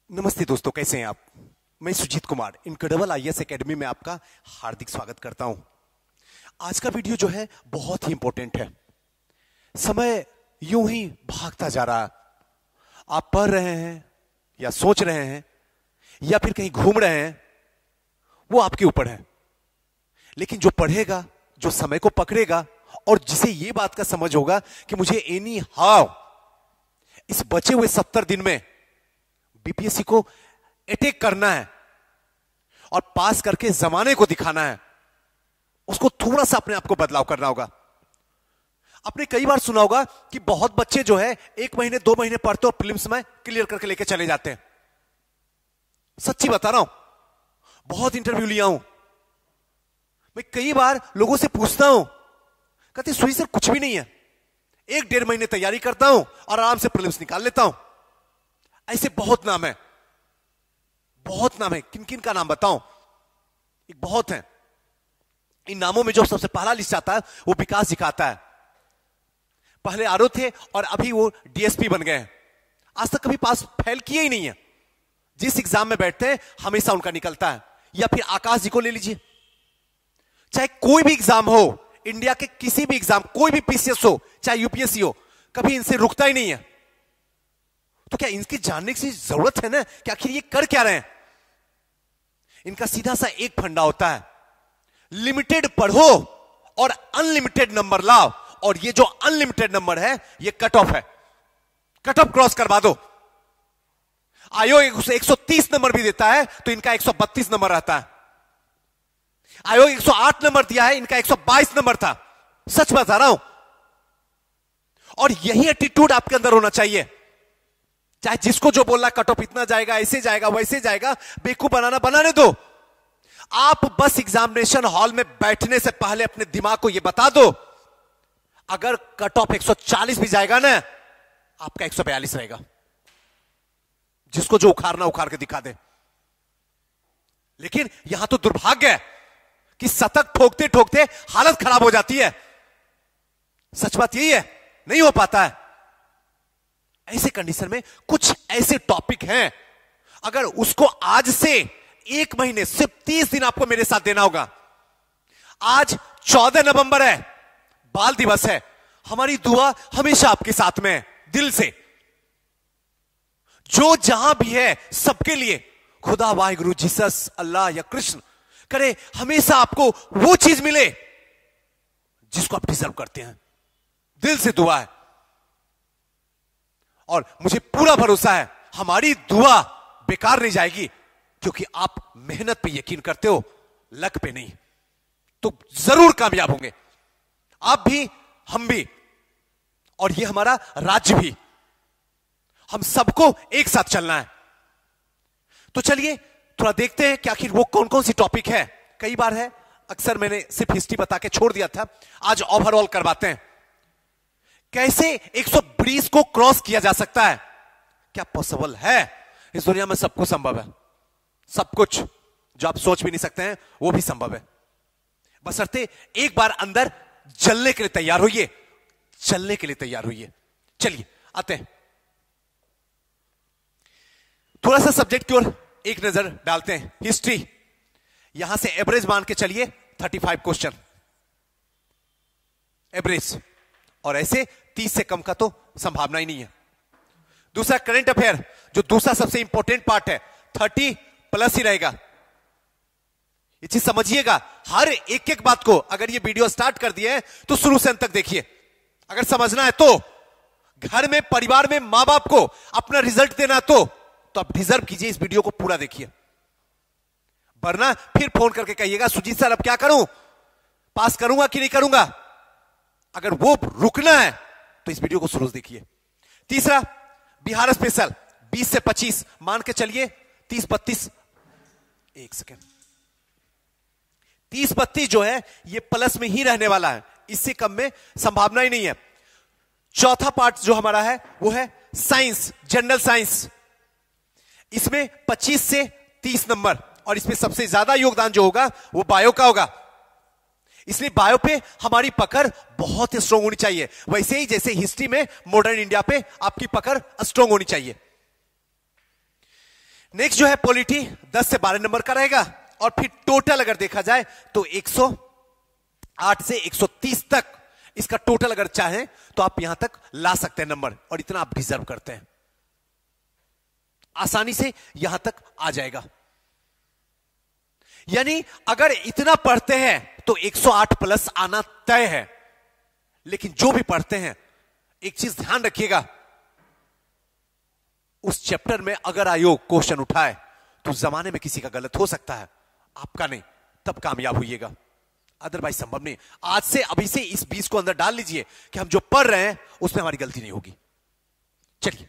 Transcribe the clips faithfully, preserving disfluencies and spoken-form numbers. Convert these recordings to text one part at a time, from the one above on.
नमस्ते दोस्तों, कैसे हैं आप। मैं Sujeet Kumar incredible IAS academy में आपका हार्दिक स्वागत करता हूं। आज का वीडियो जो है बहुत ही इंपॉर्टेंट है। समय यूं ही भागता जा रहा है। आप पढ़ रहे हैं या सोच रहे हैं या फिर कहीं घूम रहे हैं, वो आपके ऊपर है। लेकिन जो पढ़ेगा, जो समय को पकड़ेगा और जिसे ये बात का समझ होगा कि मुझे एनी हाउ इस बचे हुए सत्तर दिन में बीपीएससी को अटैक करना है और पास करके जमाने को दिखाना है, उसको थोड़ा सा अपने आप को बदलाव करना होगा। आपने कई बार सुना होगा कि बहुत बच्चे जो है एक महीने दो महीने पढ़ते और प्रीलिम्स में क्लियर करके लेके चले जाते हैं। सच्ची बता रहा हूं, बहुत इंटरव्यू लिया हूं मैं। कई बार लोगों से पूछता हूं, कहते सुई सर कुछ भी नहीं है, एक डेढ़ महीने तैयारी करता हूं और आराम से प्रीलिम्स निकाल लेता हूं। ऐसे बहुत नाम है, बहुत नाम है। किन किन का नाम बताऊं? एक बहुत है। इन नामों में जो सबसे पहला लिस्ट आता है वो विकास दिखाता है। पहले आरओ थे और अभी वो डीएसपी बन गए हैं। आज तक कभी पास फेल किए ही नहीं है। जिस एग्जाम में बैठते हैं हमेशा उनका निकलता है। या फिर आकाश जी को ले लीजिए, चाहे कोई भी एग्जाम हो, इंडिया के किसी भी एग्जाम, कोई भी पीसीएस हो चाहे यूपीएससी हो, कभी इनसे रुकता ही नहीं है। तो क्या इनकी जानने की जरूरत है ना कि आखिर ये कर क्या रहे हैं? इनका सीधा सा एक फंडा होता है, लिमिटेड पढ़ो और अनलिमिटेड नंबर लाओ। और ये जो अनलिमिटेड नंबर है ये कट ऑफ है। कट ऑफ क्रॉस करवा दो। आयोग एक सौ तीस नंबर भी देता है तो इनका एक सौ बत्तीस नंबर रहता है। आयोग एक सौ आठ नंबर दिया है, इनका एक सौ बाईस नंबर था। सच बता रहा हूं। और यही एटीट्यूड आपके अंदर होना चाहिए। चाहे जिसको जो बोलना कट ऑफ इतना जाएगा, ऐसे जाएगा, वैसे जाएगा, बेवकूफ बनाना बनाने दो। आप बस एग्जामिनेशन हॉल में बैठने से पहले अपने दिमाग को यह बता दो, अगर कट ऑफ एक सौ चालीस भी जाएगा ना, आपका एक सौ बयालीस रहेगा। जिसको जो उखाड़ना उखाड़ के दिखा दे। लेकिन यहां तो दुर्भाग्य है कि शतक ठोकते ठोकते हालत खराब हो जाती है। सच बात यही है, नहीं हो पाता है। ऐसे कंडीशन में कुछ ऐसे टॉपिक हैं, अगर उसको आज से एक महीने सिर्फ तीस दिन आपको मेरे साथ देना होगा। आज चौदह नवंबर है, बाल दिवस है। हमारी दुआ हमेशा आपके साथ में है, दिल से। जो जहां भी है सबके लिए खुदा वाहिगुरु जीसस अल्लाह या कृष्ण करे हमेशा आपको वो चीज मिले जिसको आप डिजर्व करते हैं। दिल से दुआ है और मुझे पूरा भरोसा है हमारी दुआ बेकार नहीं जाएगी, क्योंकि आप मेहनत पे यकीन करते हो, लक पे नहीं। तो जरूर कामयाब होंगे, आप भी, हम भी, और ये हमारा राज्य भी। हम सबको एक साथ चलना है। तो चलिए थोड़ा देखते हैं कि आखिर वो कौन कौन सी टॉपिक है। कई बार है, अक्सर मैंने सिर्फ हिस्ट्री बता के छोड़ दिया था, आज ओवरऑल करवाते हैं। कैसे एक सौ बीस को क्रॉस किया जा सकता है? क्या पॉसिबल है? इस दुनिया में सब कुछ संभव है। सब कुछ जो आप सोच भी नहीं सकते हैं वो भी संभव है। बशर्ते एक बार अंदर जलने के लिए तैयार होइए, चलने के लिए तैयार होइए। चलिए आते हैं, थोड़ा सा सब्जेक्ट की ओर एक नजर डालते हैं। हिस्ट्री, यहां से एवरेज मान के चलिए पैंतीस क्वेश्चन एवरेज, और ऐसे तीस से कम का तो संभावना ही नहीं है। दूसरा करंट अफेयर, जो दूसरा सबसे इंपॉर्टेंट पार्ट है, तीस प्लस ही रहेगा। ये चीज समझिएगा, हर एक एक बात को, अगर ये वीडियो स्टार्ट कर दिए हैं तो शुरू से अंत तक देखिए। अगर समझना है तो, घर में परिवार में मां बाप को अपना रिजल्ट देना है तो तो आप डिजर्व कीजिए, इस वीडियो को पूरा देखिए। वरना फिर फोन करके कहिएगा सुजीत सर अब क्या करूं, पास करूंगा कि नहीं करूंगा। अगर वो रुकना है तो इस वीडियो को शुरू से देखिए। तीसरा बिहार स्पेशल, बीस से पच्चीस मान के चलिए, तीस बत्तीस, एक सेकेंड, तीस बत्तीस जो है ये प्लस में ही रहने वाला है, इससे कम में संभावना ही नहीं है। चौथा पार्ट जो हमारा है वो है साइंस, जनरल साइंस। इसमें पच्चीस से तीस नंबर, और इसमें सबसे ज्यादा योगदान जो होगा वो बायो का होगा। इसलिए बायो पे हमारी पकड़ बहुत स्ट्रांग होनी चाहिए, वैसे ही जैसे हिस्ट्री में मॉडर्न इंडिया पे आपकी पकड़ स्ट्रांग होनी चाहिए। नेक्स्ट जो है पॉलिटी दस से बारह नंबर का रहेगा, और फिर टोटल अगर देखा जाए तो एक सौ आठ से एक सौ तीस तक इसका टोटल अगर चाहें तो आप यहां तक ला सकते हैं नंबर, और इतना आप डिजर्व करते हैं, आसानी से यहां तक आ जाएगा। यानी अगर इतना पढ़ते हैं तो एक सौ आठ प्लस आना तय है। लेकिन जो भी पढ़ते हैं एक चीज ध्यान रखिएगा, उस चैप्टर में अगर आयोग क्वेश्चन उठाए तो जमाने में किसी का गलत हो सकता है, आपका नहीं, तब कामयाब होइएगा, अदरवाइज संभव नहीं। आज से अभी से इस बीस को अंदर डाल लीजिए कि हम जो पढ़ रहे हैं उसमें हमारी गलती नहीं होगी। चलिए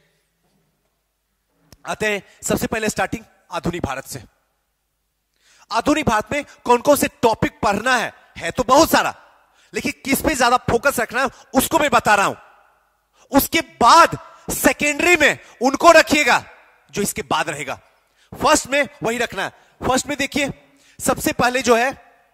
आते हैं सबसे पहले स्टार्टिंग आधुनिक भारत से। आधुनिक भारत में कौन कौन से टॉपिक पढ़ना है, है तो बहुत सारा, लेकिन किस पे ज्यादा फोकस रखना है उसको मैं बता रहा हूं। उसके बाद सेकेंडरी में उनको रखिएगा जो इसके बाद रहेगा, फर्स्ट में वही रखना है। फर्स्ट में देखिए सबसे पहले जो है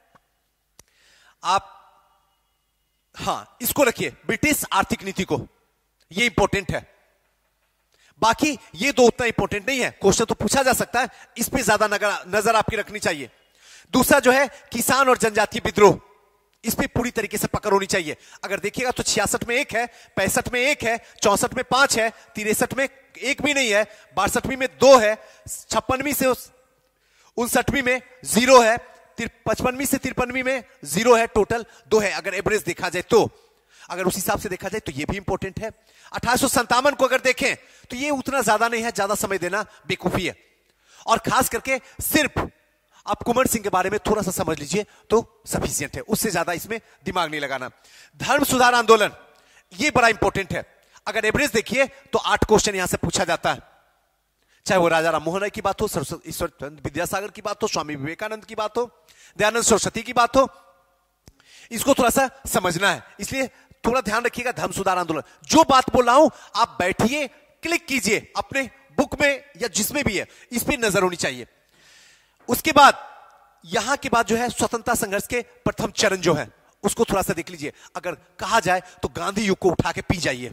आप, हां इसको रखिए, ब्रिटिश आर्थिक नीति को, ये इंपॉर्टेंट है। बाकी ये दो उतना इंपॉर्टेंट नहीं है, क्वेश्चन तो पूछा जा सकता है, इस पे ज्यादा नजर आपकी रखनी चाहिए। दूसरा जो है किसान और जनजातीय विद्रोह, इस पे पूरी तरीके से पकड़ होनी चाहिए। अगर देखिएगा तो छियासठ में एक है, पैंसठ में एक है, चौसठ में पांच है, तिरसठ में एक भी नहीं है, बासठवीं में दो है, छप्पनवीं से उनसठवीं में जीरो है, पचपनवीं से तिरपनवीं में जीरो है, टोटल दो है। अगर एवरेज देखा जाए तो, अगर उस हिसाब से देखा जाए तो ये भी इंपॉर्टेंट है। अठारह सौ संतावन को अगर देखें तो ये उतना ज्यादा नहीं है, ज्यादा समय देना बेवकूफी है। और खास करके सिर्फ आप कुंवर सिंह के बारे में थोड़ा सा समझ लीजिए तो सफिशिएंट है, उससे ज्यादा इसमें दिमाग नहीं लगाना। धर्म सुधार आंदोलन, ये बड़ा इंपॉर्टेंट है। अगर एवरेज देखिए तो आठ क्वेश्चन यहां से पूछा जाता है, चाहे वो राजा राम मोहन राय की बात हो, सरस्वती ईश्वर विद्यासागर की बात हो, स्वामी विवेकानंद की बात हो, दयानंद सरस्वती की बात हो, इसको थोड़ा सा समझना है। इसलिए थोड़ा ध्यान रखिएगा। धर्म सुधार आंदोलन, जो बात बोल रहा हूं आप बैठिए, क्लिक कीजिए अपने बुक में या जिसमें भी है, इस पर नजर होनी चाहिए। उसके बाद यहां के बाद जो है स्वतंत्रता संघर्ष के प्रथम चरण जो है उसको थोड़ा सा देख लीजिए। अगर कहा जाए तो गांधी युग को उठा के पी जाइए,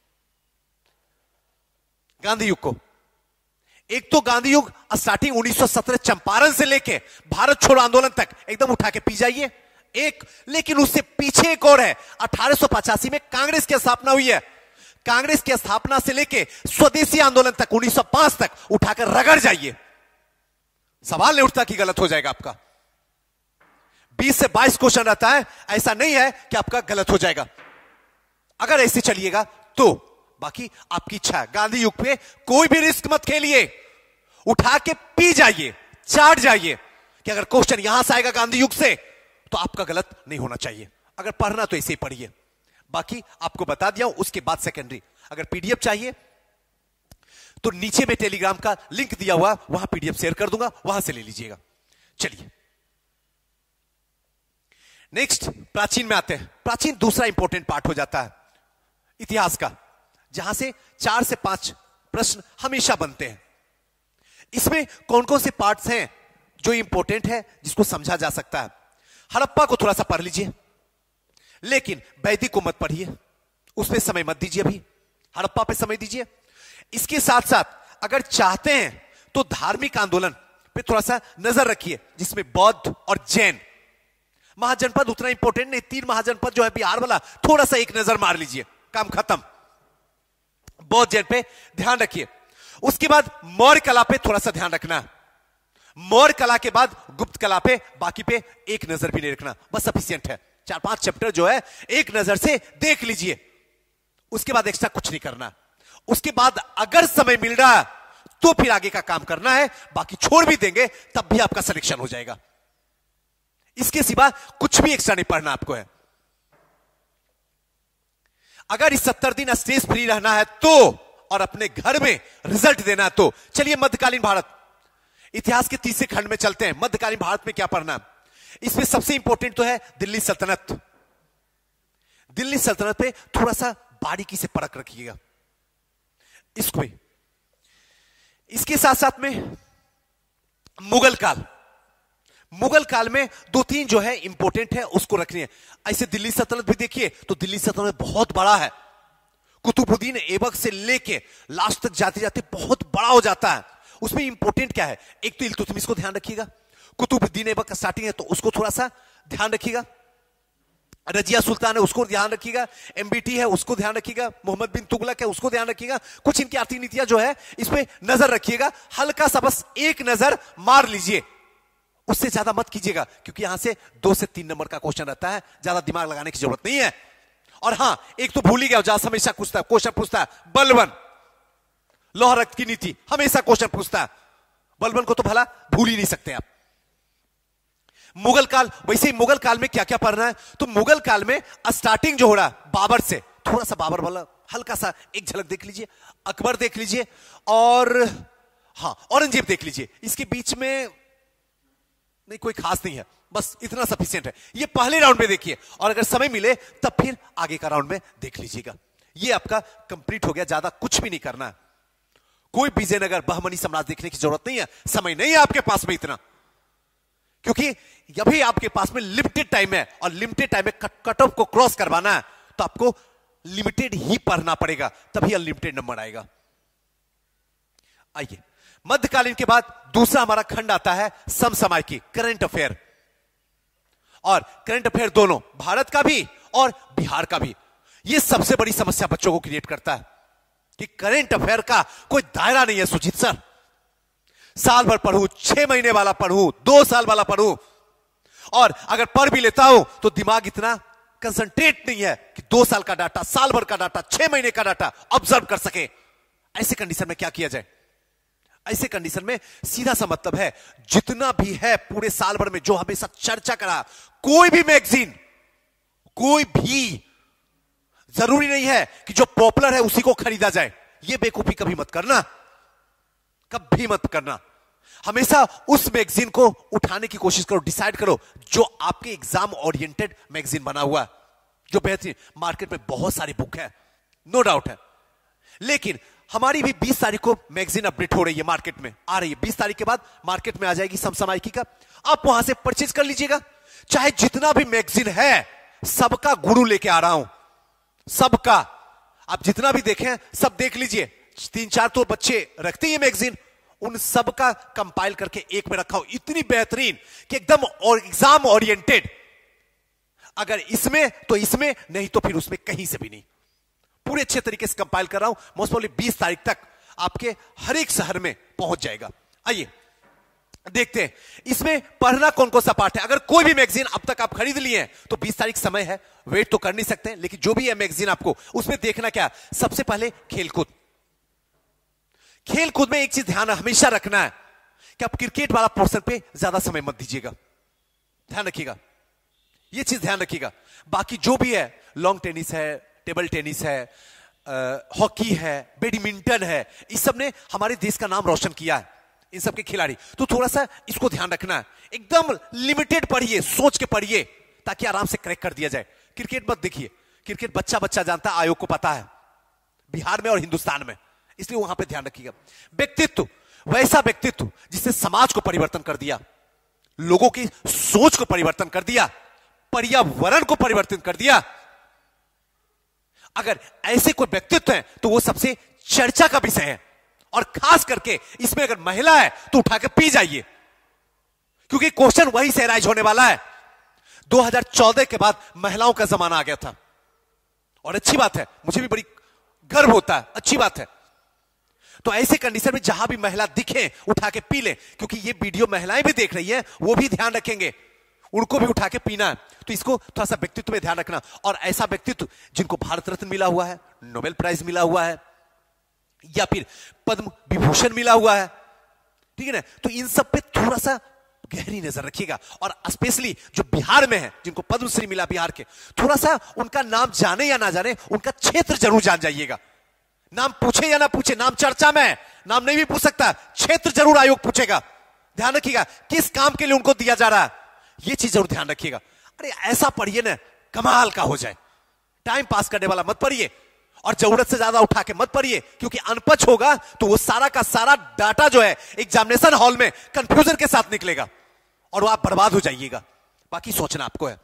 गांधी युग को। एक तो गांधी युग स्टार्टिंग उन्नीस सौ सत्रह चंपारण से लेके भारत छोड़ो आंदोलन तक एकदम उठा के पी जाइए एक, लेकिन उससे पीछे एक और है। अठारह सौ पचासी में कांग्रेस की स्थापना हुई है, कांग्रेस की स्थापना से लेके स्वदेशी आंदोलन तक उन्नीस सौ पांच तक उठाकर रगड़ जाइए, सवाल नहीं उठता कि गलत हो जाएगा आपका। बीस से बाईस क्वेश्चन रहता है, ऐसा नहीं है कि आपका गलत हो जाएगा। अगर ऐसे चलिएगा तो बाकी आपकी इच्छा है। गांधी युग पे कोई भी रिस्क मत खेलिए, उठा के पी जाइए, चाट जाइए कि अगर क्वेश्चन यहां से आएगा गांधी युग से तो आपका गलत नहीं होना चाहिए। अगर पढ़ना तो ऐसे ही पढ़िए। बाकी आपको बता दिया हूं, उसके बाद सेकेंडरी। अगर पीडीएफ चाहिए तो नीचे में टेलीग्राम का लिंक दिया हुआ, वहां पीडीएफ शेयर कर दूंगा, वहां से ले लीजिएगा। चलिए नेक्स्ट प्राचीन में आते हैं। प्राचीन दूसरा इंपॉर्टेंट पार्ट हो जाता है इतिहास का, जहां से चार से पांच प्रश्न हमेशा बनते हैं। इसमें कौन कौन से पार्ट्स हैं जो इंपॉर्टेंट है, जिसको समझा जा सकता है। हड़प्पा को थोड़ा सा पढ़ लीजिए, लेकिन वैदिक को मत पढ़िए, उस पर समय मत दीजिए, अभी हड़प्पा पे समय दीजिए। इसके साथ साथ अगर चाहते हैं तो धार्मिक आंदोलन पे थोड़ा सा नजर रखिए, जिसमें बौद्ध और जैन। महाजनपद उतना इंपॉर्टेंट नहीं, तीन महाजनपद जो है बिहार वाला, थोड़ा सा एक नजर मार लीजिए, काम खत्म। बौद्ध जैन पे ध्यान रखिए। उसके बाद मौर्य कला पे थोड़ा सा ध्यान रखना, मौर्य कला के बाद गुप्त कला पे, बाकी पे एक नजर भी नहीं रखना, बस सफिशिएंट है। चार पांच चैप्टर जो है एक नजर से देख लीजिए, उसके बाद एक्स्ट्रा कुछ नहीं करना। उसके बाद अगर समय मिल रहा है तो फिर आगे का काम करना है, बाकी छोड़ भी देंगे तब भी आपका सिलेक्शन हो जाएगा। इसके सिवा कुछ भी एक्स्ट्रा नहीं पढ़ना आपको है। अगर इस सत्तर दिन स्ट्रेस फ्री रहना है तो, और अपने घर में रिजल्ट देना है तो, चलिए मध्यकालीन भारत, इतिहास के तीसरे खंड में चलते हैं। मध्यकालीन भारत में क्या पढ़ना, इसमें सबसे इंपॉर्टेंट तो है दिल्ली सल्तनत। दिल्ली सल्तनत पे थोड़ा सा बारीकी से परख रखिएगा इसको भी। इसके साथ साथ में मुगल काल, मुगल काल में दो तीन जो है इंपॉर्टेंट है, उसको रखनी है। ऐसे दिल्ली सल्तनत भी देखिए तो दिल्ली सल्तनत बहुत बड़ा है, कुतुबुद्दीन ऐबक से लेके लास्ट तक जाते जाते बहुत बड़ा हो जाता है। उसमें इंपॉर्टेंट क्या है? एक तो इल्तुतमिश को ध्यान रखिएगा, कुतुबुद्दीन ऐबक का स्टार्टिंग है तो उसको थोड़ा सा ध्यान रखिएगा, रजिया सुल्तान है उसको ध्यान रखिएगा, एमबीटी है उसको ध्यान रखिएगा, मोहम्मद बिन तुगलक है उसको ध्यान रखिएगा, कुछ इनकी आर्थिक नीतियां जो है इस पे नजर रखिएगा, हल्का सा बस एक नजर मार लीजिए, उससे ज्यादा मत कीजिएगा क्योंकि यहां से दो से तीन नंबर का क्वेश्चन रहता है, ज्यादा दिमाग लगाने की जरूरत नहीं है। और हां, एक तो भूल ही गया, जहां हमेशा पूछता है क्वेश्चन पूछता है बलबन, लौह रक्त की नीति हमेशा क्वेश्चन पूछता है, बलबन को तो भला भूल ही नहीं सकते आप। मुगल काल, वैसे ही मुगल काल में क्या क्या पढ़ना है, तो मुगल काल में स्टार्टिंग जो हो रहा है बाबर से, थोड़ा सा बाबर वाला हल्का सा एक झलक देख लीजिए, अकबर देख लीजिए और हां औरंगजेब देख लीजिए, इसके बीच में नहीं कोई खास नहीं है, बस इतना सफिशिएंट है। ये पहले राउंड में देखिए और अगर समय मिले तब फिर आगे का राउंड में देख लीजिएगा। ये आपका कंप्लीट हो गया, ज्यादा कुछ भी नहीं करना है। कोई विजयनगर बहमनी साम्राज्य देखने की जरूरत नहीं है, समय नहीं है आपके पास में इतना, क्योंकि अभी आपके पास में लिमिटेड टाइम है और लिमिटेड टाइम में कट ऑफ को क्रॉस करवाना है तो आपको लिमिटेड ही पढ़ना पड़ेगा, तभी अनलिमिटेड नंबर आएगा। आइए, मध्यकालीन के बाद दूसरा हमारा खंड आता है समसामयिकी, करंट अफेयर। और करंट अफेयर दोनों भारत का भी और बिहार का भी। यह सबसे बड़ी समस्या बच्चों को क्रिएट करता है कि करंट अफेयर का कोई दायरा नहीं है सुजीत सर, साल भर पढ़ूं, छह महीने वाला पढ़ूं, दो साल वाला पढ़ूं, और अगर पढ़ भी लेता हूं तो दिमाग इतना कंसंट्रेट नहीं है कि दो साल का डाटा, साल भर का डाटा, छह महीने का डाटा ऑब्जर्व कर सके। ऐसे कंडीशन में क्या किया जाए? ऐसे कंडीशन में सीधा सा मतलब है, जितना भी है पूरे साल भर में जो हमेशा चर्चा करा, कोई भी मैगजीन, कोई भी, जरूरी नहीं है कि जो पॉपुलर है उसी को खरीदा जाए। यह बेवकूफी कभी मत करना, कभी मत करना। हमेशा उस मैगजीन को उठाने की कोशिश करो, डिसाइड करो जो आपके एग्जाम ओरिएंटेड मैगजीन बना हुआ है, जो बेहतरीन। मार्केट में बहुत सारी बुक है, नो डाउट है, लेकिन हमारी भी बीस तारीख को मैगजीन अपडेट हो रही है, मार्केट में आ रही है। बीस तारीख के बाद मार्केट में आ जाएगी समसामयिकी का, आप वहां से परचेज कर लीजिएगा। चाहे जितना भी मैगजीन है सबका गुरु लेके आ रहा हूं, सबका। आप जितना भी देखें सब देख लीजिए, तीन चार तो बच्चे रखते हैं मैगजीन, उन सब का कंपाइल करके एक में रखा हो, इतनी बेहतरीन कि एकदम और एग्जाम ओरिएंटेड। अगर इसमें तो इसमें, नहीं तो फिर उसमें कहीं से भी नहीं। पूरे अच्छे तरीके से कंपाइल कर रहा हूं, मोस्ट प्रोबेबली बीस तारीख तक आपके हर एक शहर में पहुंच जाएगा। आइए देखते हैं इसमें पढ़ना कौन कौन सा पार्ट है। अगर कोई भी मैगजीन अब तक आप खरीद लिए हैं तो बीस तारीख समय है, वेट तो कर नहीं सकते, लेकिन जो भी है मैगजीन आपको उसमें देखना क्या, सबसे पहले खेलकूद। खेलकूद में एक चीज ध्यान हमेशा रखना है कि आप क्रिकेट वाला पोर्शन पे ज्यादा समय मत दीजिएगा, ध्यान रखिएगा, यह चीज ध्यान रखिएगा। बाकी जो भी है, लॉन्ग टेनिस है, टेबल टेनिस है, हॉकी है, बैडमिंटन है, इस सब ने हमारे देश का नाम रोशन किया है, इन सब के खिलाड़ी। तो थोड़ा सा इसको ध्यान रखना है, एकदम लिमिटेड पढ़िए, सोच के पढ़िए ताकि आराम से क्रैक कर दिया जाए। क्रिकेट मत देखिए, क्रिकेट बच्चा बच्चा जानता है, आयोग को पता है बिहार में और हिंदुस्तान में, इसलिए वहां पे ध्यान रखिएगा। व्यक्तित्व, वैसा व्यक्तित्व जिसने समाज को परिवर्तन कर दिया, लोगों की सोच को परिवर्तन कर दिया, पर्यावरण को परिवर्तन कर दिया। अगर ऐसे कोई व्यक्तित्व है तो वो सबसे चर्चा का विषय है, और खास करके इसमें अगर महिला है तो उठा के पी जाइए, क्योंकि क्वेश्चन वही से राइज होने वाला है। दो हज़ार चौदह के बाद महिलाओं का जमाना आ गया था, और अच्छी बात है, मुझे भी बड़ी गर्व होता है, अच्छी बात है। तो ऐसे कंडीशन में जहां भी महिला दिखे उठा के पी ले, क्योंकि ये वीडियो महिलाएं भी देख रही हैं, वो भी ध्यान रखेंगे, उनको भी उठा के पीना है। तो इसको थोड़ा सा व्यक्तित्व में ध्यान रखना, और ऐसा व्यक्तित्व जिनको भारत रत्न मिला हुआ है, नोबेल प्राइज मिला हुआ है, या फिर पद्म विभूषण मिला हुआ है, ठीक है ना, तो इन सब पे थोड़ा सा गहरी नजर रखिएगा। और स्पेशली जो बिहार में है, जिनको पद्मश्री मिला बिहार के, थोड़ा सा उनका नाम जाने या ना जाने, उनका क्षेत्र जरूर जान जाइएगा। नाम पूछे या ना पूछे, नाम चर्चा में है, नाम नहीं भी पूछ सकता, क्षेत्र जरूर आयोग पूछेगा। ध्यान रखिएगा किस काम के लिए उनको दिया जा रहा है, यह चीज जरूर ध्यान रखिएगा। अरे ऐसा पढ़िए ना कमाल का हो जाए, टाइम पास करने वाला मत पढ़िए, और जरूरत से ज्यादा उठा के मत पढ़िए, क्योंकि अनपढ़ होगा तो वो सारा का सारा डाटा जो है एग्जामिनेशन हॉल में कंफ्यूजन के साथ निकलेगा, और वो आप बर्बाद हो जाइएगा। बाकी सोचना आपको है।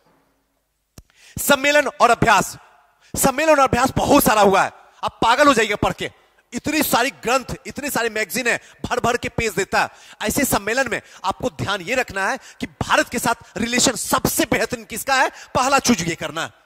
सम्मेलन और अभ्यास, सम्मेलन और अभ्यास बहुत सारा हुआ है, आप पागल हो जाइएगा पढ़ के, इतनी सारी ग्रंथ, इतनी सारी मैगजीन है, भर भर के पेज देता है। ऐसे सम्मेलन में आपको ध्यान यह रखना है कि भारत के साथ रिलेशन सबसे बेहतरीन किसका है, पहला चूज ये करना है।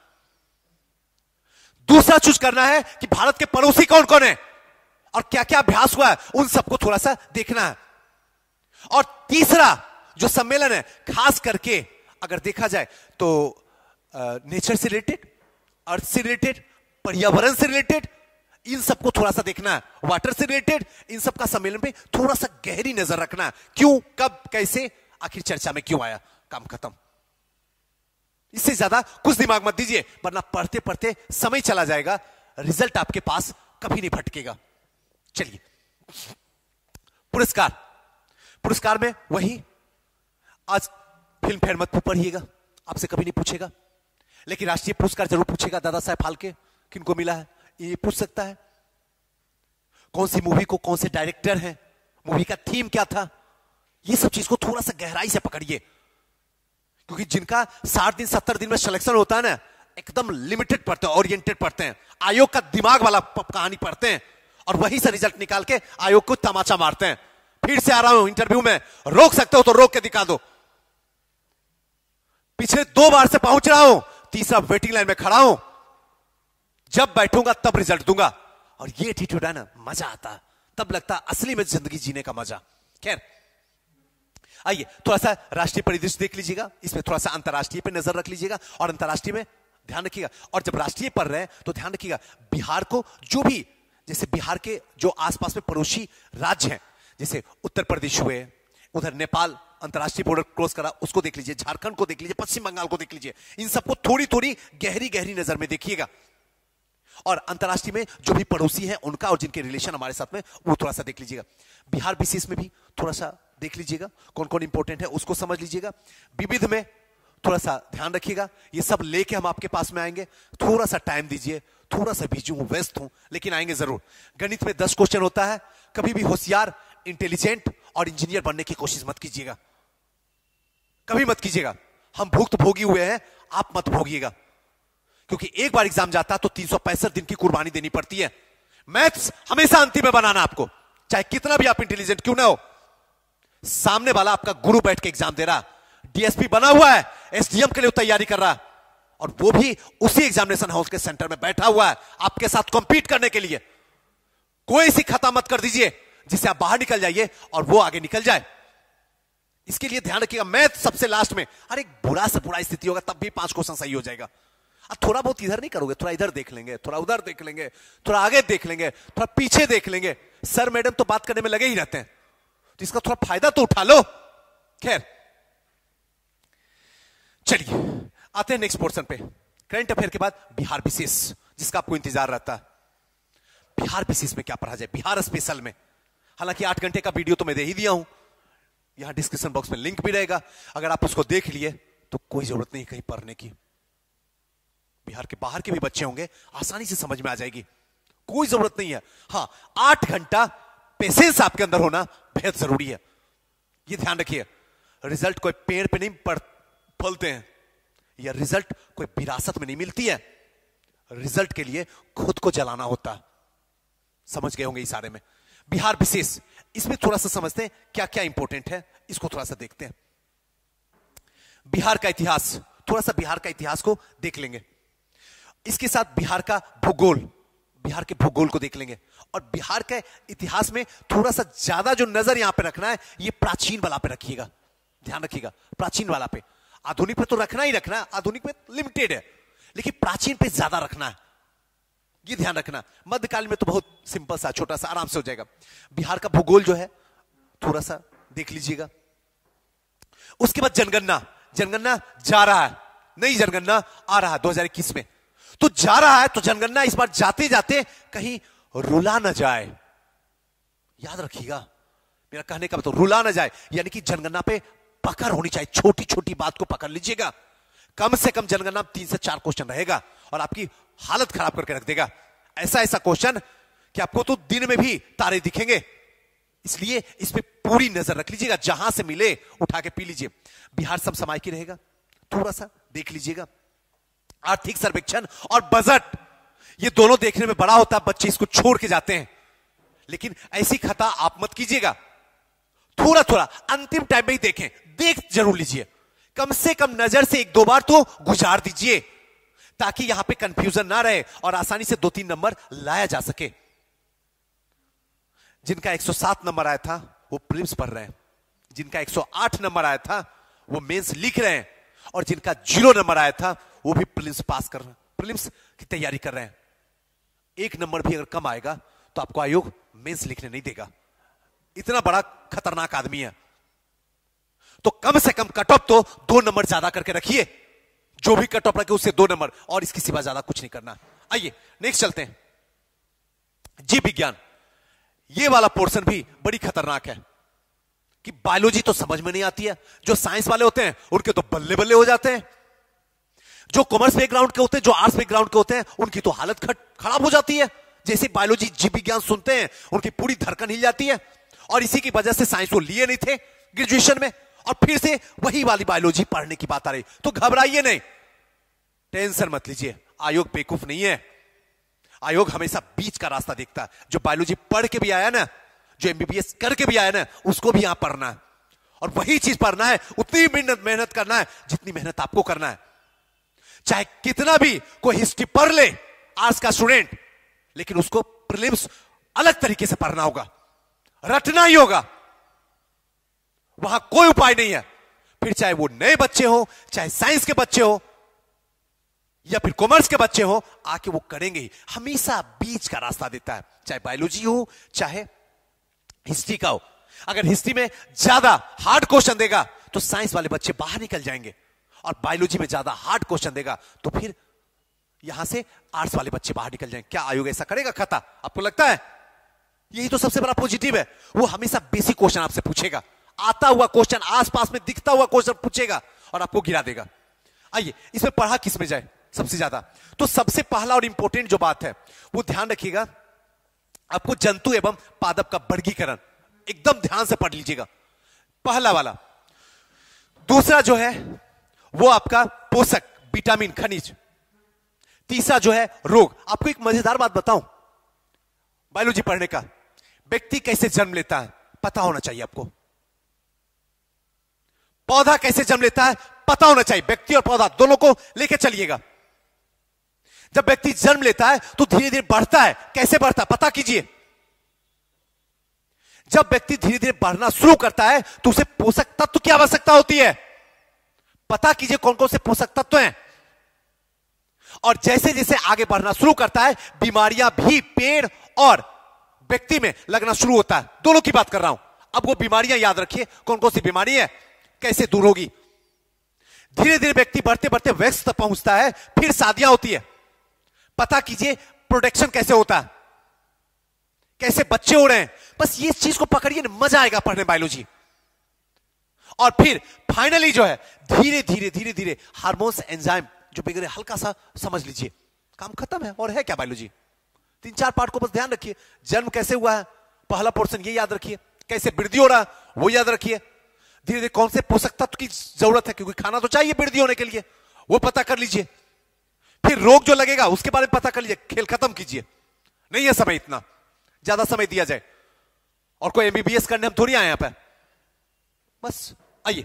दूसरा चूज करना है कि भारत के पड़ोसी कौन कौन है और क्या क्या अभ्यास हुआ है, उन सबको थोड़ा सा देखना है। और तीसरा जो सम्मेलन है, खास करके अगर देखा जाए तो नेचर से रिलेटेड, अर्थ से रिलेटेड, पर्यावरण से रिलेटेड, इन सबको थोड़ा सा देखना है। वाटर से रिलेटेड, इन सबका सम्मेलन पे थोड़ा सा गहरी नजर रखना है। क्यों, कब, कैसे, आखिर चर्चा में क्यों आया, काम खत्म। इससे ज्यादा कुछ दिमाग मत दीजिए, वरना पढ़ते पढ़ते समय चला जाएगा, रिजल्ट आपके पास कभी नहीं भटकेगा। चलिए, पुरस्कार। पुरस्कार में वही, आज फिल्म फेयर मत पढ़िएगा, आपसे कभी नहीं पूछेगा, लेकिन राष्ट्रीय पुरस्कार जरूर पूछेगा। दादा साहब फाल्के किनको मिला है, ये पूछ सकता है। कौन सी मूवी को कौन से डायरेक्टर हैं, मूवी का थीम क्या था, ये सब चीज को थोड़ा सा गहराई से पकड़िए। क्योंकि जिनका साठ दिन सत्तर दिन में सिलेक्शन होता है ना, एकदम लिमिटेड पढ़ते हैं, ओरिएंटेड पढ़ते हैं, आयोग का दिमाग वाला कहानी पढ़ते हैं और वहीं से रिजल्ट निकाल के आयोग को तमाचा मारते हैं। फिर से आ रहा हूं इंटरव्यू में, रोक सकते हो तो रोक के दिखा दो। पिछले दो बार से पहुंच रहा हूं, तीसरा वेटिंग लाइन में खड़ा हूं, जब बैठूंगा तब रिजल्ट दूंगा। और ये एटीट्यूड है ना, मजा आता है, तब लगता है असली में जिंदगी जीने का मजा। खैर, आइए थोड़ा सा राष्ट्रीय परिदृश्य देख लीजिएगा, इसमें थोड़ा सा अंतरराष्ट्रीय पे नजर रख लीजिएगा और अंतरराष्ट्रीय में ध्यान रखिएगा। और जब राष्ट्रीय पढ़ रहे हैं तो ध्यान रखिएगा, बिहार को जो भी, जैसे बिहार के जो आसपास में पड़ोसी राज्य हैं, जैसे उत्तर प्रदेश हुए, उधर नेपाल अंतरराष्ट्रीय बॉर्डर क्रॉस करा, उसको देख लीजिए, झारखंड को देख लीजिए, पश्चिम बंगाल को देख लीजिए, इन सबको थोड़ी थोड़ी गहरी गहरी नजर में देखिएगा। और अंतरराष्ट्रीय में जो भी पड़ोसी हैं उनका और जिनके रिलेशन हमारे साथ में, वो थोड़ा सा देख लीजिएगा। बिहार विशेष में भी थोड़ा सा देख लीजिएगा, कौन कौन इंपॉर्टेंट है उसको समझ लीजिएगा। विविध में थोड़ा सा ध्यान रखिएगा, ये सब लेके हम आपके पास में आएंगे। थोड़ा सा टाइम दीजिए, थोड़ा सा बिजी हूं, व्यस्त हूं, लेकिन आएंगे जरूर। गणित में दस क्वेश्चन होता है, कभी भी होशियार, इंटेलिजेंट और इंजीनियर बनने की कोशिश मत कीजिएगा, कभी मत कीजिएगा। हम भुक्त भोगी हुए हैं, आप मत भोगिएगा, क्योंकि एक बार एग्जाम जाता तो तीन सौ पैंसठ दिन की कुर्बानी देनी पड़ती है। मैथ्स हमेशा अंतिम में बनाना आपको, चाहे कितना भी आप इंटेलिजेंट क्यों ना हो। सामने वाला आपका गुरु बैठ के एग्जाम दे रहा, डीएसपी बना हुआ है, एसडीएम के लिए तैयारी कर रहा, और वो भी उसी एग्जामिनेशन हाउस के सेंटर में बैठा हुआ है आपके साथ कंपीट करने के लिए। कोई सी खता मत कर दीजिए जिससे आप बाहर निकल जाइए और वो आगे निकल जाए। इसके लिए ध्यान रखिएगा, मैथ सबसे लास्ट में। अरे बुरा से बुरा स्थिति होगा तब भी पांच क्वेश्चन सही हो जाएगा। थोड़ा बहुत इधर नहीं करोगे, थोड़ा इधर देख लेंगे, थोड़ा उधर देख लेंगे, थोड़ा आगे देख लेंगे, थोड़ा पीछे देख लेंगे। सर मैडम तो बात करने में लगे ही रहते हैं, तो इसका थोड़ा फायदा तो उठा लो। खैर, चलिए आते हैं नेक्स्ट पोर्शन पे। करंट अफेयर के बाद बिहार विशेष, जिसका आपको इंतजार रहता है। बिहार विशेष में क्या पढ़ा जाए, बिहार स्पेशल में। हालांकि आठ घंटे का वीडियो तो मैं दे ही दिया हूं, यहां डिस्क्रिप्शन बॉक्स में लिंक भी रहेगा, अगर आप उसको देख लिए तो कोई जरूरत नहीं कहीं पढ़ने की। बिहार के बाहर के भी बच्चे होंगे, आसानी से समझ में आ जाएगी, कोई जरूरत नहीं है। हां, आठ घंटा पेशेंस आपके अंदर होना बेहद जरूरी है, ये ध्यान रखिए। रिजल्ट कोई पेड़ पे नहीं पड़ फलते हैं, या रिजल्ट कोई विरासत में नहीं मिलती है। रिजल्ट के लिए खुद को जलाना होता है, समझ गए होंगे इशारे में। बिहार विशेष, इसमें थोड़ा सा समझते हैं क्या क्या इंपॉर्टेंट है, इसको थोड़ा सा देखते हैं। बिहार का इतिहास, थोड़ा सा बिहार का इतिहास को देख लेंगे, इसके साथ बिहार का भूगोल, बिहार के भूगोल को देख लेंगे। और बिहार के इतिहास में थोड़ा सा ज्यादा जो नजर यहां पे रखना है, ये प्राचीन वाला पे रखिएगा, ध्यान रखिएगा, प्राचीन वाला पे। आधुनिक पे तो रखना ही रखना, आधुनिक में लिमिटेड है, लेकिन प्राचीन पे ज्यादा रखना है, ये ध्यान रखना। मध्यकाल में तो बहुत सिंपल सा छोटा सा आराम से हो जाएगा। बिहार का भूगोल जो है थोड़ा सा देख लीजिएगा। उसके बाद जनगणना, जनगणना जा रहा है, नई जनगणना आ रहा है दो हज़ार इक्कीस में, तो जा रहा है तो जनगणना इस बार जाते जाते कहीं रुला ना जाए, याद रखिएगा मेरा कहने का मतलब, रुला ना जाए, यानी कि जनगणना पे पकड़ होनी चाहिए, छोटी छोटी बात को पकड़ लीजिएगा। कम से कम जनगणना तीन से चार क्वेश्चन रहेगा और आपकी हालत खराब करके रख देगा। ऐसा ऐसा क्वेश्चन कि आपको तो दिन में भी तारे दिखेंगे, इसलिए इस पे पूरी नजर रख लीजिएगा, जहां से मिले उठा के पी लीजिए। बिहार सब समय की रहेगा, थोड़ा सा देख लीजिएगा। आर्थिक सर्वेक्षण और बजट, ये दोनों देखने में बड़ा होता है, बच्चे इसको छोड़ के जाते हैं, लेकिन ऐसी खता आप मत कीजिएगा। थोड़ा थोड़ा अंतिम टाइम में ही देखें, देख जरूर लीजिए, कम से कम नजर से एक दो बार तो गुजार दीजिए, ताकि यहां पे कंफ्यूजन ना रहे और आसानी से दो तीन नंबर लाया जा सके। जिनका एक सौ सात नंबर आया था वो प्रीलिम्स पढ़ रहे हैं, जिनका एक सौ आठ नंबर आया था वो मेंस लिख रहे हैं, और जिनका जीरो नंबर आया था वो भी प्रीलिम्स पास कर रहे हैं, प्रीलिम्स की तैयारी कर रहे हैं। एक नंबर भी अगर कम आएगा तो आपको आयोग मेंस लिखने नहीं देगा। इतना बड़ा खतरनाक आदमी है। तो कम से कम कट ऑफ तो दो नंबर ज्यादा करके रखिए, जो भी कट ऑफ रखे उससे दो नंबर, और इसके सिवा ज्यादा कुछ नहीं करना। आइए नेक्स्ट चलते हैं। जीव विज्ञान, ये वाला पोर्शन भी बड़ी खतरनाक है कि बायोलॉजी तो समझ में नहीं आती है। जो साइंस वाले होते हैं उनके तो बल्ले बल्ले हो जाते हैं, जो कॉमर्स बैकग्राउंड के होते हैं, जो आर्ट्स बैकग्राउंड के होते हैं, उनकी तो हालत खराब हो जाती है। जैसे बायोलॉजी जीव विज्ञान सुनते हैं उनकी पूरी धड़कन हिल जाती है, और इसी की वजह से साइंस वो लिए नहीं थे ग्रेजुएशन में, और फिर से वही वाली बायोलॉजी पढ़ने की बात आ रही। तो घबराइए नहीं, टेंशन मत लीजिए, आयोग बेवकूफ नहीं है। आयोग हमेशा बीच का रास्ता देखता है। जो बायोलॉजी पढ़ के भी आया ना, जो एमबीबीएस करके भी आया ना, उसको भी यहां पढ़ना है, और वही चीज पढ़ना है, उतनी मेहनत मेहनत करना है जितनी मेहनत आपको करना है। चाहे कितना भी कोई हिस्ट्री पढ़ ले आर्ट्स का स्टूडेंट, लेकिन उसको प्रीलिम्स अलग तरीके से पढ़ना होगा, रटना ही होगा, वहां कोई उपाय नहीं है। फिर चाहे वो नए बच्चे हो, चाहे साइंस के बच्चे हो, या फिर कॉमर्स के बच्चे हो, आके वो करेंगे ही। हमेशा बीच का रास्ता देता है, चाहे बायोलॉजी हो चाहे हिस्ट्री का हो। अगर हिस्ट्री में ज्यादा हार्ड क्वेश्चन देगा तो साइंस वाले बच्चे बाहर निकल जाएंगे, और बायोलॉजी में ज्यादा हार्ड क्वेश्चन देगा तो फिर यहां से आर्ट्स वाले बच्चे बाहर निकल जाएंगे। क्या आयोग ऐसा करेगा खता? आपको लगता है? यही तो सबसे बड़ा पॉजिटिव है, वो हमेशा बेसिक क्वेश्चन आपसे पूछेगा, आता हुआ क्वेश्चन, आसपास में दिखता हुआ क्वेश्चन पूछेगा और आपको गिरा देगा। आइए इसमें पढ़ा किस में जाए सबसे ज्यादा? तो सबसे पहला और इंपॉर्टेंट जो बात है वो ध्यान रखिएगा, आपको जंतु एवं पादप का वर्गीकरण एकदम ध्यान से पढ़ लीजिएगा, पहला वाला। दूसरा जो है वो आपका पोषक, विटामिन, खनिज। तीसरा जो है रोग। आपको एक मजेदार बात बताऊं बायोलॉजी पढ़ने का, व्यक्ति कैसे जन्म लेता है पता होना चाहिए आपको, पौधा कैसे जन्म लेता है पता होना चाहिए। व्यक्ति और पौधा दोनों को लेकर चलिएगा। जब व्यक्ति जन्म लेता है तो धीरे धीरे बढ़ता है, कैसे बढ़ता है पता कीजिए। जब व्यक्ति धीरे धीरे बढ़ना शुरू करता है तो उसे पोषक तत्व की आवश्यकता होती है, पता कीजिए कौन कौन से पोषक तत्व हैं। और जैसे जैसे आगे बढ़ना शुरू करता है, बीमारियां भी पेड़ और व्यक्ति में लगना शुरू होता है, दोनों की बात कर रहा हूं। अब वो बीमारियां याद रखिए, कौन कौन सी बीमारी है, कैसे दूर होगी। धीरे धीरे व्यक्ति बढ़ते बढ़ते वयस्क तक पहुंचता है, फिर शादियां होती है, पता कीजिए प्रोडक्शन कैसे होता है, कैसे बच्चे हो रहे हैं। बस ये चीज को पकड़िए ना, मजा आएगा पढ़ने बायोलॉजी। और फिर फाइनली जो है धीरे धीरे धीरे धीरे हार्मोन्स, एंजाइम जो बिगड़े, हल्का सा समझ लीजिए, काम खत्म है। और है क्या बायोलॉजी? तीन चार पार्ट को बस ध्यान रखिए। जन्म कैसे हुआ है पहला पोर्शन ये याद रखिए, कैसे वृद्धि हो रहा है वो याद रखिए, धीरे धीरे कौन से पोषक तत्व की जरूरत है, क्योंकि खाना तो चाहिए वृद्धि होने के लिए, वो पता कर लीजिए। फिर रोग जो लगेगा उसके बारे में पता कर लीजिए, खेल खत्म कीजिए। नहीं है समय इतना, ज्यादा समय दिया जाए, और कोई एमबीबीएस करने हम थोड़ी आए यहां पर। बस आइए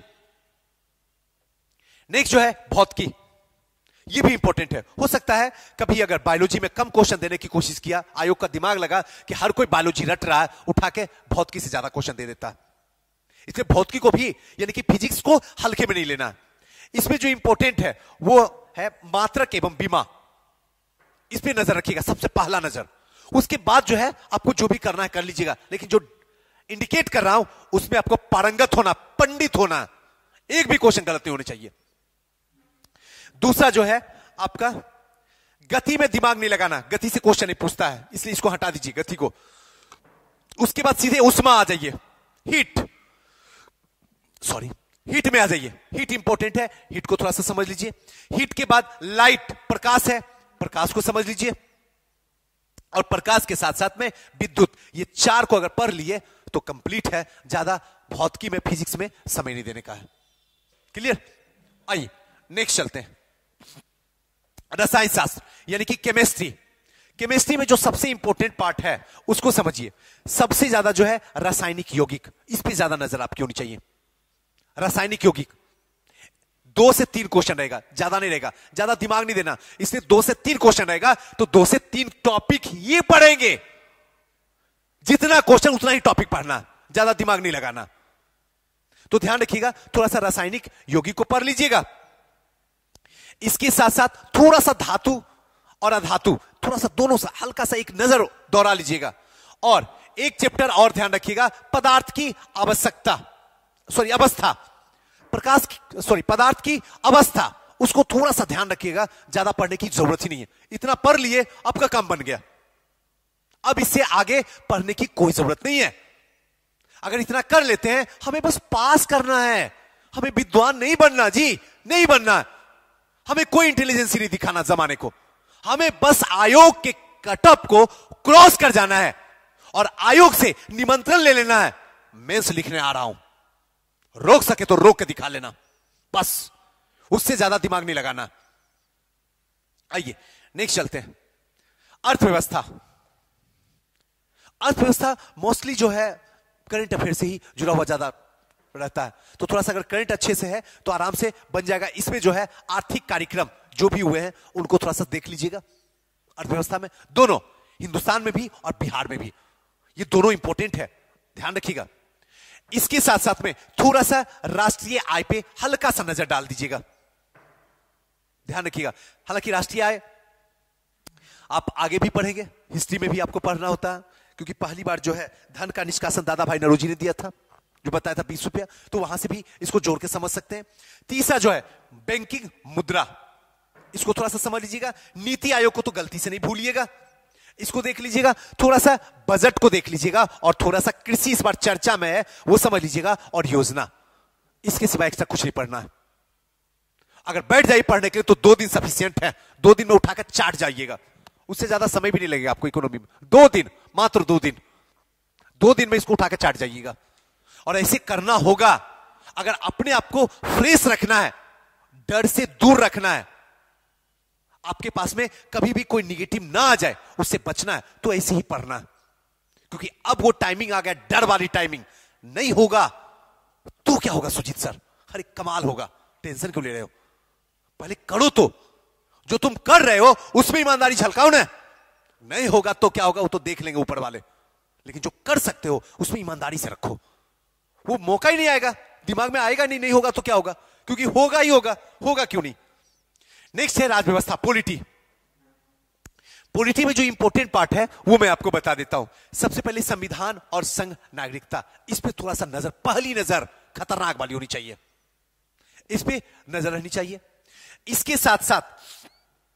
नेक्स्ट जो है भौतिकी, ये भी इंपॉर्टेंट है। हो सकता है कभी अगर बायोलॉजी में कम क्वेश्चन देने की कोशिश किया, आयोग का दिमाग लगा कि हर कोई बायोलॉजी रट रहा है, उठा के भौतिकी से ज्यादा क्वेश्चन दे देता है। इसलिए भौतिकी को भी यानी कि फिजिक्स को हल्के में नहीं लेना। इसमें जो इंपॉर्टेंट है वो है मात्रक एवं बीमा, इस पे नजर रखिएगा, सबसे पहला नजर। उसके बाद जो है आपको जो भी करना है कर लीजिएगा, लेकिन जो इंडिकेट कर रहा हूं उसमें आपको पारंगत होना, पंडित होना, एक भी क्वेश्चन गलत नहीं होने चाहिए। दूसरा जो है आपका गति में दिमाग नहीं लगाना, गति से क्वेश्चन नहीं पूछता है, इसलिए इसको हटा दीजिए गति को। उसके बाद सीधे उष्मा आ जाइए, हीट, सॉरी हीट में आ जाइए। हीट इंपॉर्टेंट है, हीट को थोड़ा सा समझ लीजिए। हीट के बाद लाइट, प्रकाश है, प्रकाश को समझ लीजिए, और प्रकाश के साथ साथ में विद्युत। ये चार को अगर पढ़ लिए तो कंप्लीट है, ज्यादा भौतिकी में फिजिक्स में समय नहीं देने का है। क्लियर? आइए नेक्स्ट चलते हैं, रसायन शास्त्र यानी कि केमिस्ट्री। केमिस्ट्री में जो सबसे इंपॉर्टेंट पार्ट है उसको समझिए। सबसे ज्यादा जो है रासायनिक यौगिक, इस पे ज्यादा नजर आपकी होनी चाहिए। रासायनिक यौगिक दो से तीन क्वेश्चन रहेगा, ज्यादा नहीं रहेगा, ज्यादा दिमाग नहीं देना, इसलिए दो से तीन क्वेश्चन रहेगा। तो दो से तीन टॉपिक ये पढ़ेंगे, जितना क्वेश्चन उतना ही टॉपिक पढ़ना, ज्यादा दिमाग नहीं लगाना। तो ध्यान रखिएगा, थोड़ा सा रासायनिक यौगिक को पढ़ लीजिएगा। इसके साथ साथ थोड़ा सा धातु और अधातु, थोड़ा सा दोनों सा हल्का सा एक नजर दोहरा लीजिएगा। और एक चैप्टर और ध्यान रखिएगा, पदार्थ की आवश्यकता, सॉरी अवस्था, प्रकाश की सॉरी पदार्थ की अवस्था, उसको थोड़ा सा ध्यान रखिएगा। ज्यादा पढ़ने की जरूरत ही नहीं है, इतना पढ़ लिए आपका काम बन गया। अब इससे आगे पढ़ने की कोई जरूरत नहीं है। अगर इतना कर लेते हैं, हमें बस पास करना है, हमें विद्वान नहीं बनना जी, नहीं बनना। हमें कोई इंटेलिजेंस नहीं दिखाना जमाने को, हमें बस आयोग के कटअप को क्रॉस कर जाना है और आयोग से निमंत्रण ले लेना है, मेंस लिखने आ रहा हूं, रोक सके तो रोक के दिखा लेना, बस उससे ज्यादा दिमाग नहीं लगाना। आइए नेक्स्ट चलते हैं, अर्थव्यवस्था। अर्थव्यवस्था मोस्टली जो है करंट अफेयर से ही जुड़ा हुआ ज्यादा रहता है। तो थोड़ा सा अगर करंट अच्छे से है तो आराम से बन जाएगा। इसमें जो है आर्थिक कार्यक्रम जो भी हुए हैं उनको थोड़ा सा देख लीजिएगा। अर्थव्यवस्था में दोनों, हिंदुस्तान में भी और बिहार में भी, ये दोनों इंपॉर्टेंट है, ध्यान रखिएगा। इसके साथ साथ में थोड़ा सा राष्ट्रीय आय पे हल्का सा नजर डाल दीजिएगा, ध्यान रखिएगा। हालांकि राष्ट्रीय आय आप आगे भी पढ़ेंगे, हिस्ट्री में भी आपको पढ़ना होता है, क्योंकि पहली बार जो है धन का निष्कासन दादा भाई नौरोजी ने दिया था, जो बताया था बीस रुपया, तो वहां से भी इसको जोड़ के समझ सकते हैं। तीसरा जो है बैंकिंग मुद्रा, इसको थोड़ा सा समझ लीजिएगा। नीति आयोग को तो गलती से नहीं भूलिएगा, इसको देख लीजिएगा। थोड़ा सा बजट को देख लीजिएगा और थोड़ा सा कृषि इस बार चर्चा में है वो समझ लीजिएगा, और योजना। इसके सिवाय एक्स्ट्रा कुछ नहीं पढ़ना है। अगर बैठ जाइए पढ़ने के लिए तो दो दिन सफिशिएंट है, दो दिन में उठाकर चाट जाइएगा, उससे ज्यादा समय भी नहीं लगेगा आपको इकोनॉमी में। दो दिन, मात्र दो दिन, दो दिन में इसको उठाकर चाट जाइएगा। और ऐसे करना होगा। अगर अपने आप को फ्रेश रखना है, डर से दूर रखना है, आपके पास में कभी भी कोई निगेटिव ना आ जाए, उससे बचना है, तो ऐसे ही पढ़ना है। क्योंकि अब वो टाइमिंग आ गया, डर वाली टाइमिंग। नहीं होगा तो क्या होगा सुजीत सर? अरे कमाल होगा, टेंशन क्यों ले रहे हो? पहले करो, तो जो तुम कर रहे हो उसमें ईमानदारी झलकाओ ना। नहीं होगा तो क्या होगा, वो तो देख लेंगे ऊपर वाले। लेकिन जो कर सकते हो उसमें ईमानदारी से रखो, वो मौका ही नहीं आएगा, दिमाग में आएगा नहीं। नहीं होगा तो क्या होगा, क्योंकि होगा ही होगा, होगा क्यों नहीं। नेक्स्ट है राजव्यवस्था, पॉलिटी। पॉलिटी में जो इंपॉर्टेंट पार्ट है वो मैं आपको बता देता हूं। सबसे पहले संविधान और संघ नागरिकता, इस पे थोड़ा सा नजर, पहली नजर खतरनाक वाली होनी चाहिए, इस पे नजर रहनी चाहिए। इसके साथ साथ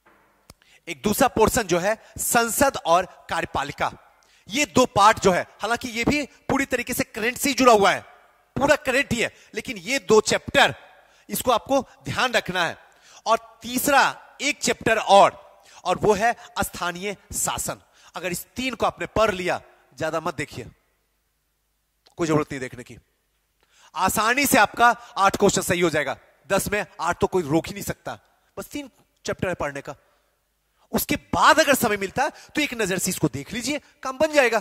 एक दूसरा पोर्शन जो है संसद और कार्यपालिका, ये दो पार्ट जो है, हालांकि ये भी पूरी तरीके से करंट से जुड़ा हुआ है, पूरा करंट ही है, लेकिन ये दो चैप्टर इसको आपको ध्यान रखना है। और तीसरा एक चैप्टर और और वो है स्थानीय शासन। अगर इस तीन को आपने पढ़ लिया, ज्यादा मत देखिए, कोई जरूरत नहीं देखने की, आसानी से आपका आठ क्वेश्चन सही हो जाएगा। दस में आठ तो कोई रोक ही नहीं सकता, बस तीन चैप्टर है पढ़ने का। उसके बाद अगर समय मिलता है तो एक नजर से इसको देख लीजिए, काम बन जाएगा।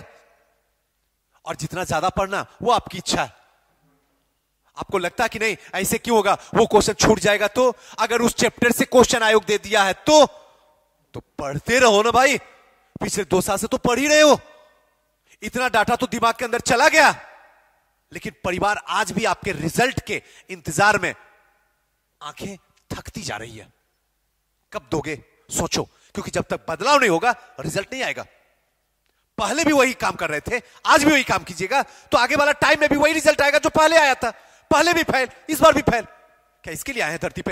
और जितना ज्यादा पढ़ना वो आपकी इच्छा है। आपको लगता है कि नहीं ऐसे क्यों होगा, वो क्वेश्चन छूट जाएगा, तो अगर उस चैप्टर से क्वेश्चन आयोग दे दिया है तो तो पढ़ते रहो ना भाई। पिछले दो साल से तो पढ़ ही रहे हो, इतना डाटा तो दिमाग के अंदर चला गया। लेकिन परिवार आज भी आपके रिजल्ट के इंतजार में आंखें थकती जा रही है। कब दोगे सोचो, क्योंकि जब तक बदलाव नहीं होगा रिजल्ट नहीं आएगा। पहले भी वही काम कर रहे थे, आज भी वही काम कीजिएगा तो आगे वाला टाइम में भी वही रिजल्ट आएगा जो पहले आया था। पहले भी फेल, इस बार भी फेल। क्या इसके लिए आए हैं धरती पे?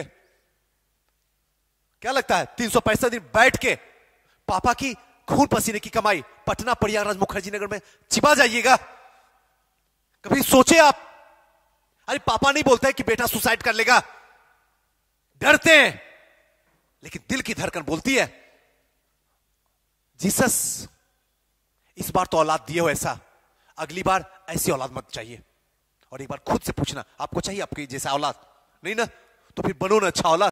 क्या लगता है तीन सौ पैंसठ दिन बैठ के पापा की खून पसीने की कमाई पटना, प्रयागराज, मुखर्जी नगर में चिपा जाइएगा? कभी सोचे आप? अरे पापा नहीं बोलते कि बेटा सुसाइड कर लेगा, डरते हैं, लेकिन दिल की धड़कन बोलती है जीसस इस बार तो औलाद दिए हो ऐसा, अगली बार ऐसी औलाद मत चाहिए। और एक बार खुद से पूछना, आपको चाहिए आपकी जैसा औलाद? नहीं ना, तो फिर बनो ना अच्छा औलाद।